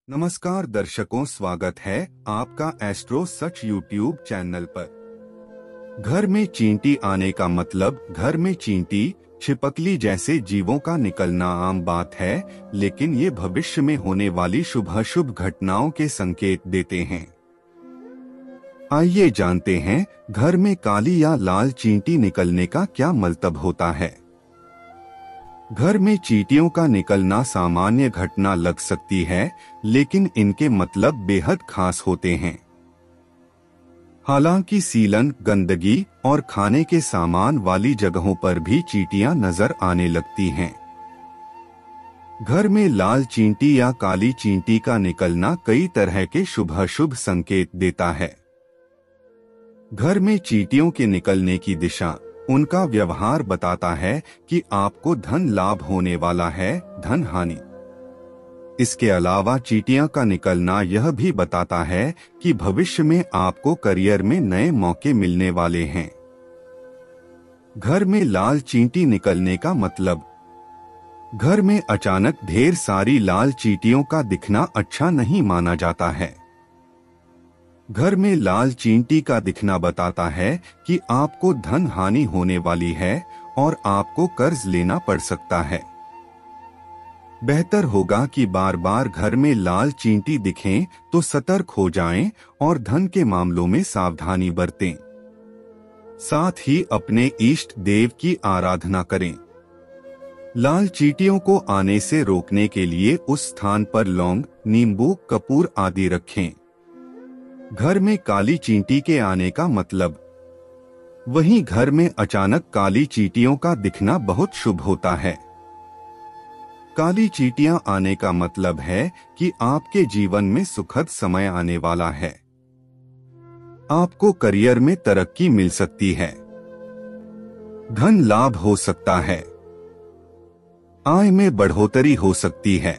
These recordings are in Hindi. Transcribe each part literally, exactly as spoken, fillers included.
नमस्कार दर्शकों, स्वागत है आपका एस्ट्रो सच यूट्यूब चैनल पर। घर में चींटी आने का मतलब घर में चींटी, छिपकली जैसे जीवों का निकलना आम बात है, लेकिन ये भविष्य में होने वाली शुभ अशुभ घटनाओं के संकेत देते हैं। आइए जानते हैं घर में काली या लाल चींटी निकलने का क्या मतलब होता है। घर में चींटियों का निकलना सामान्य घटना लग सकती है, लेकिन इनके मतलब बेहद खास होते हैं। हालांकि सीलन, गंदगी और खाने के सामान वाली जगहों पर भी चींटियां नजर आने लगती हैं। घर में लाल चींटी या काली चींटी का निकलना कई तरह के शुभ अशुभ संकेत देता है। घर में चींटियों के निकलने की दिशा उनका व्यवहार बताता है कि आपको धन लाभ होने वाला है, धन हानि। इसके अलावा चींटियां का निकलना यह भी बताता है कि भविष्य में आपको करियर में नए मौके मिलने वाले हैं। घर में लाल चींटी निकलने का मतलब घर में अचानक ढेर सारी लाल चींटियों का दिखना अच्छा नहीं माना जाता है। घर में लाल चींटी का दिखना बताता है कि आपको धन हानि होने वाली है और आपको कर्ज लेना पड़ सकता है। बेहतर होगा कि बार बार घर में लाल चींटी दिखें तो सतर्क हो जाएं और धन के मामलों में सावधानी बरतें। साथ ही अपने इष्ट देव की आराधना करें। लाल चींटियों को आने से रोकने के लिए उस स्थान पर लौंग, नींबू, कपूर आदि रखें। घर में काली चींटी के आने का मतलब वहीं घर में अचानक काली चींटियों का दिखना बहुत शुभ होता है। काली चींटियां आने का मतलब है कि आपके जीवन में सुखद समय आने वाला है। आपको करियर में तरक्की मिल सकती है, धन लाभ हो सकता है, आय में बढ़ोतरी हो सकती है,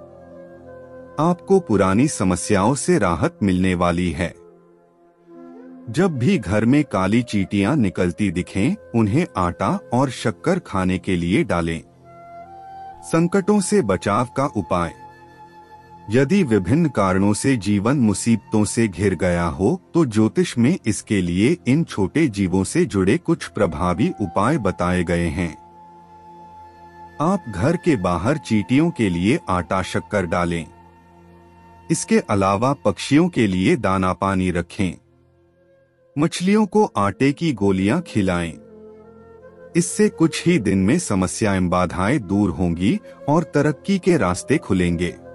आपको पुरानी समस्याओं से राहत मिलने वाली है। जब भी घर में काली चींटियां निकलती दिखें, उन्हें आटा और शक्कर खाने के लिए डालें। संकटों से बचाव का उपाय यदि विभिन्न कारणों से जीवन मुसीबतों से घिर गया हो तो ज्योतिष में इसके लिए इन छोटे जीवों से जुड़े कुछ प्रभावी उपाय बताए गए हैं। आप घर के बाहर चींटियों के लिए आटा शक्कर डालें। इसके अलावा पक्षियों के लिए दाना पानी रखें। मछलियों को आटे की गोलियां खिलाएं। इससे कुछ ही दिन में समस्याएं बाधाएं दूर होंगी और तरक्की के रास्ते खुलेंगे।